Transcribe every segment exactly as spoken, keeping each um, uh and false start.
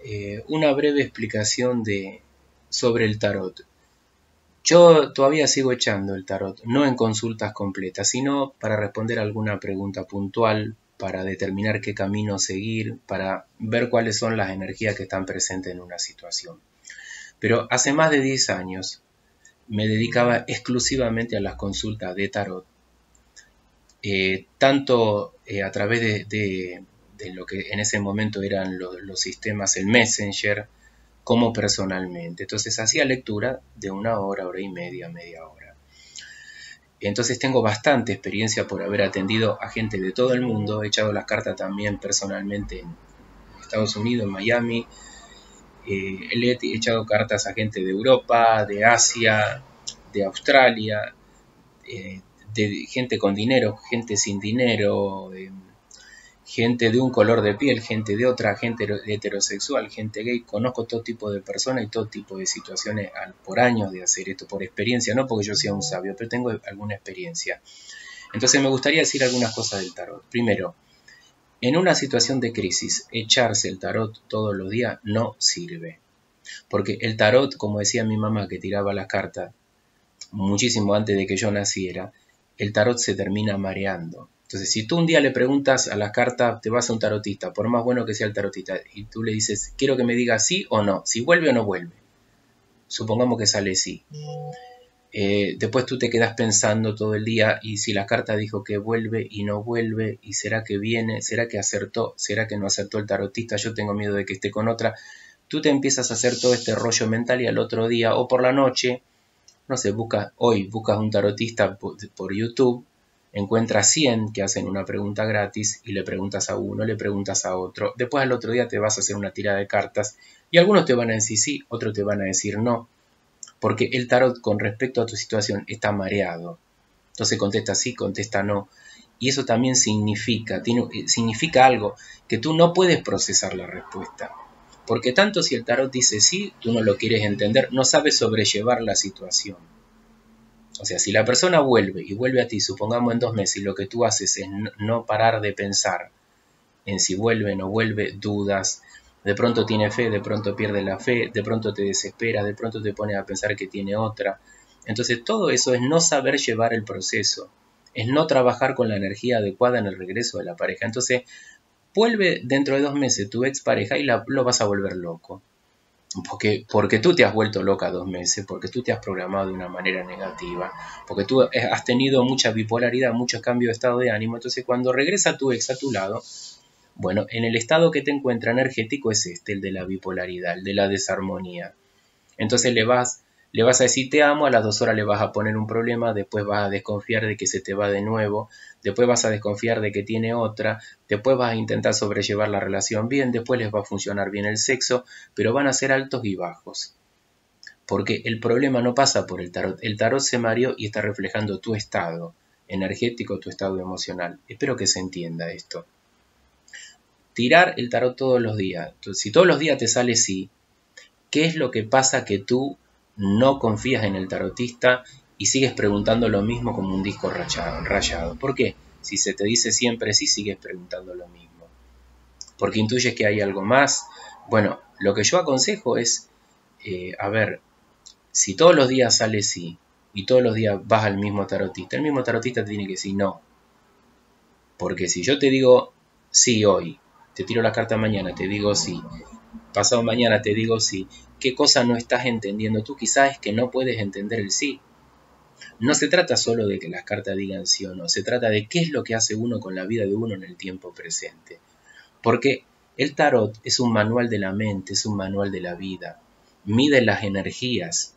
eh, una breve explicación de, sobre el tarot. Yo todavía sigo echando el tarot, no en consultas completas, sino para responder alguna pregunta puntual, para determinar qué camino seguir, para ver cuáles son las energías que están presentes en una situación. Pero hace más de diez años me dedicaba exclusivamente a las consultas de tarot, eh, tanto eh, a través de, de, de lo que en ese momento eran los, los sistemas, el Messenger, como personalmente. Entonces hacía lectura de una hora, hora y media, media hora. Entonces tengo bastante experiencia por haber atendido a gente de todo el mundo. He echado las cartas también personalmente en Estados Unidos, en Miami. Eh, he echado cartas a gente de Europa, de Asia, de Australia, eh, de gente con dinero, gente sin dinero, eh, gente de un color de piel, gente de otra, gente heterosexual, gente gay. Conozco todo tipo de personas y todo tipo de situaciones por años de hacer esto, por experiencia, no porque yo sea un sabio, pero tengo alguna experiencia. Entonces me gustaría decir algunas cosas del tarot. Primero, en una situación de crisis, echarse el tarot todos los días no sirve. Porque el tarot, como decía mi mamá que tiraba las cartas muchísimo antes de que yo naciera, el tarot se termina mareando. Entonces, si tú un día le preguntas a las cartas, te vas a un tarotista, por más bueno que sea el tarotista, y tú le dices, quiero que me diga sí o no, si vuelve o no vuelve. Supongamos que sale sí. Eh, después tú te quedas pensando todo el día, y si la carta dijo que vuelve y no vuelve, y será que viene, será que acertó, será que no acertó el tarotista, yo tengo miedo de que esté con otra. Tú te empiezas a hacer todo este rollo mental y al otro día o por la noche, no sé, buscas, hoy buscas un tarotista por, por YouTube, encuentras cien que hacen una pregunta gratis y le preguntas a uno, le preguntas a otro. Después al otro día te vas a hacer una tirada de cartas y algunos te van a decir sí, otros te van a decir no. Porque el tarot con respecto a tu situación está mareado. Entonces contesta sí, contesta no. Y eso también significa, tiene, significa algo, que tú no puedes procesar la respuesta. Porque tanto si el tarot dice sí, tú no lo quieres entender, no sabes sobrellevar la situación. O sea, si la persona vuelve y vuelve a ti, supongamos en dos meses, y lo que tú haces es no parar de pensar en si vuelve o no vuelve, dudas, de pronto tiene fe, de pronto pierde la fe, de pronto te desesperas, de pronto te pones a pensar que tiene otra. Entonces todo eso es no saber llevar el proceso, es no trabajar con la energía adecuada en el regreso de la pareja. Entonces vuelve dentro de dos meses tu expareja y la, lo vas a volver loco. Porque, porque tú te has vuelto loca dos meses, porque tú te has programado de una manera negativa, porque tú has tenido mucha bipolaridad, muchos cambios de estado de ánimo. Entonces cuando regresa tu ex a tu lado, bueno, en el estado que te encuentra energético es este, el de la bipolaridad, el de la desarmonía. Entonces le vas, le vas a decir te amo, a las dos horas le vas a poner un problema, después vas a desconfiar de que se te va de nuevo, después vas a desconfiar de que tiene otra, después vas a intentar sobrellevar la relación bien, después les va a funcionar bien el sexo, pero van a ser altos y bajos. Porque el problema no pasa por el tarot, el tarot se mareó y está reflejando tu estado energético, tu estado emocional. Espero que se entienda esto. Tirar el tarot todos los días. Entonces, si todos los días te sale sí, ¿qué es lo que pasa que tú no confías en el tarotista y sigues preguntando lo mismo como un disco rayado? rayado? ¿Por qué? Si se te dice siempre sí, sigues preguntando lo mismo. Porque intuyes que hay algo más. Bueno, lo que yo aconsejo es, eh, a ver, si todos los días sale sí y todos los días vas al mismo tarotista, el mismo tarotista te tiene que decir no. Porque si yo te digo sí hoy, te tiro la carta mañana, te digo sí, pasado mañana te digo sí, ¿qué cosa no estás entendiendo tú? Quizás es que no puedes entender el sí. No se trata solo de que las cartas digan sí o no, se trata de qué es lo que hace uno con la vida de uno en el tiempo presente. Porque el tarot es un manual de la mente, es un manual de la vida, mide las energías,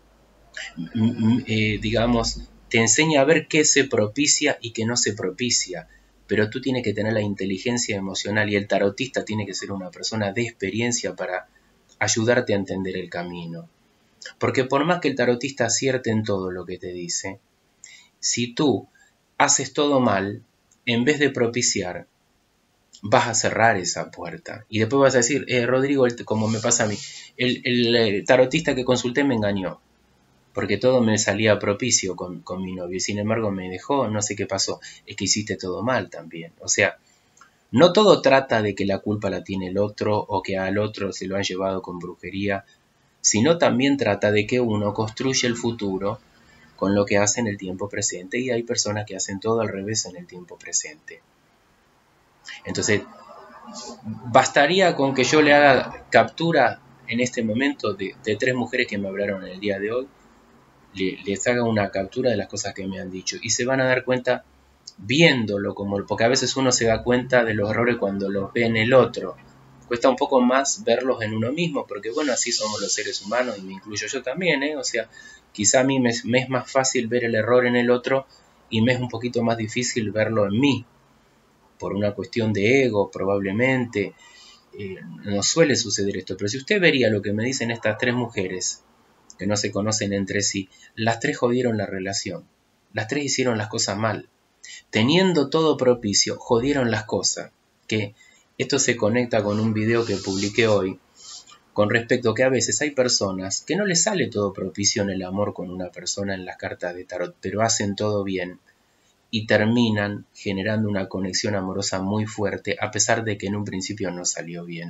eh, digamos, te enseña a ver qué se propicia y qué no se propicia. Pero tú tienes que tener la inteligencia emocional y el tarotista tiene que ser una persona de experiencia para ayudarte a entender el camino. Porque por más que el tarotista acierte en todo lo que te dice, si tú haces todo mal, en vez de propiciar, vas a cerrar esa puerta. Y después vas a decir, eh, Rodrigo, como me pasa a mí, el, el, el tarotista que consulté me engañó. Porque todo me salía propicio con, con mi novio y sin embargo me dejó, no sé qué pasó, es que hiciste todo mal también. O sea, No todo trata de que la culpa la tiene el otro o que al otro se lo han llevado con brujería, sino también trata de que uno construye el futuro con lo que hace en el tiempo presente, y hay personas que hacen todo al revés en el tiempo presente. Entonces, bastaría con que yo le haga captura en este momento de, de tres mujeres que me hablaron en el día de hoy, le, les haga una captura de las cosas que me han dicho, y se van a dar cuenta viéndolo, como, porque a veces uno se da cuenta de los errores cuando los ve en el otro. Cuesta un poco más verlos en uno mismo, porque bueno, así somos los seres humanos, y me incluyo yo también, ¿eh? O sea, quizá a mí me, me es más fácil ver el error en el otro, y me es un poquito más difícil verlo en mí, por una cuestión de ego, probablemente. Eh, no suele suceder esto, pero si usted vería lo que me dicen estas tres mujeres, que no se conocen entre sí, las tres jodieron la relación, las tres hicieron las cosas mal. Teniendo todo propicio, jodieron las cosas. Que esto se conecta con un video que publiqué hoy, con respecto a que a veces hay personas que no les sale todo propicio en el amor con una persona en las cartas de tarot, pero hacen todo bien y terminan generando una conexión amorosa muy fuerte, a pesar de que en un principio no salió bien.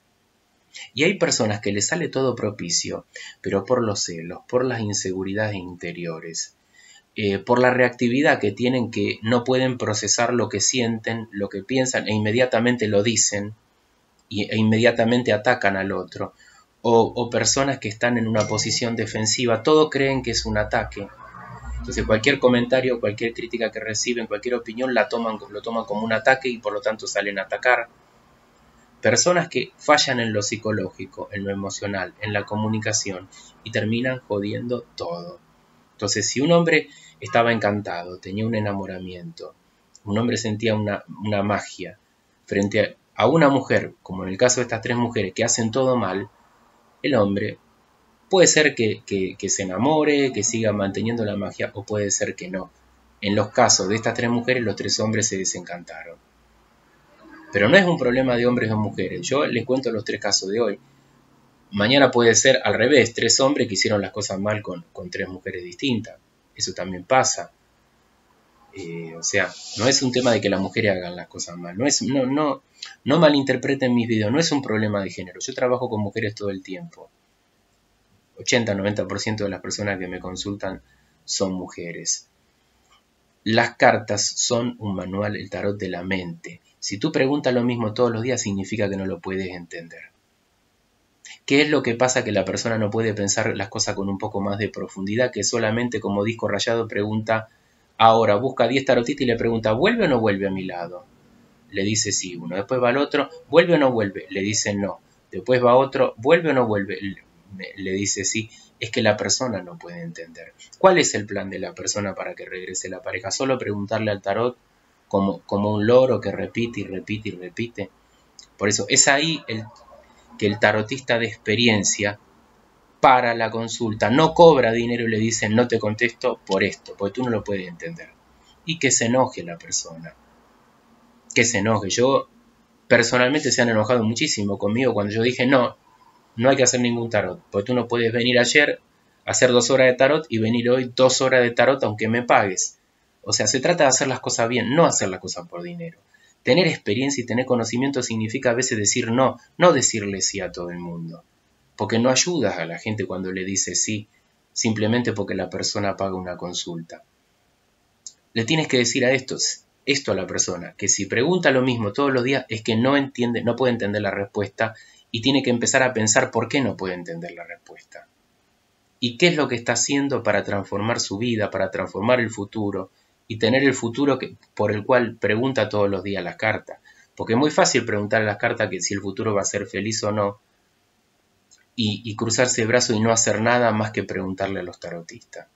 Y hay personas que les sale todo propicio, pero por los celos, por las inseguridades interiores, Eh, por la reactividad que tienen, que no pueden procesar lo que sienten, lo que piensan, e inmediatamente lo dicen, y, e inmediatamente atacan al otro, o, o personas que están en una posición defensiva, todo creen que es un ataque. Entonces cualquier comentario, cualquier crítica que reciben, cualquier opinión, la toman, lo toman como un ataque y por lo tanto salen a atacar. Personas que fallan en lo psicológico, en lo emocional, en la comunicación, y terminan jodiendo todo. Entonces, si un hombre estaba encantado, tenía un enamoramiento, un hombre sentía una, una magia frente a, a una mujer, como en el caso de estas tres mujeres que hacen todo mal, el hombre puede ser que, que, que se enamore, que siga manteniendo la magia, o puede ser que no. En los casos de estas tres mujeres, los tres hombres se desencantaron. Pero no es un problema de hombres o mujeres. Yo les cuento los tres casos de hoy. Mañana puede ser al revés, tres hombres que hicieron las cosas mal con, con tres mujeres distintas. Eso también pasa. Eh, o sea, no es un tema de que las mujeres hagan las cosas mal. No, es, no, no, no malinterpreten mis videos, no es un problema de género. Yo trabajo con mujeres todo el tiempo. ochenta a noventa por ciento de las personas que me consultan son mujeres. Las cartas son un manual, el tarot de la mente. Si tú preguntas lo mismo todos los días, significa que no lo puedes entender. ¿Qué es lo que pasa? Que la persona no puede pensar las cosas con un poco más de profundidad, que solamente como disco rayado pregunta, ahora busca diez tarotistas y le pregunta, ¿vuelve o no vuelve a mi lado? Le dice sí uno, después va el otro, ¿vuelve o no vuelve? Le dice no, después va otro, ¿vuelve o no vuelve? Le dice sí. Es que la persona no puede entender. ¿Cuál es el plan de la persona para que regrese la pareja? Solo preguntarle al tarot como, como un loro que repite y repite y repite. Por eso es ahí el que el tarotista de experiencia para la consulta, no cobra dinero y le dicen no te contesto por esto, porque tú no lo puedes entender. Y que se enoje la persona. Que se enoje. Yo personalmente se han enojado muchísimo conmigo cuando yo dije no, no hay que hacer ningún tarot, porque tú no puedes venir ayer a hacer dos horas de tarot y venir hoy dos horas de tarot aunque me pagues. O sea, se trata de hacer las cosas bien, no hacer las cosas por dinero. Tener experiencia y tener conocimiento significa a veces decir no, no decirle sí a todo el mundo. Porque no ayudas a la gente cuando le dices sí, simplemente porque la persona paga una consulta. Le tienes que decir a estos, esto a la persona, que si pregunta lo mismo todos los días es que no entiende, no puede entender la respuesta y tiene que empezar a pensar por qué no puede entender la respuesta. Y qué es lo que está haciendo para transformar su vida, para transformar el futuro, y tener el futuro que, por el cual pregunta todos los días las cartas. Porque es muy fácil preguntar a las cartas que si el futuro va a ser feliz o no, y, y cruzarse el brazo y no hacer nada más que preguntarle a los tarotistas.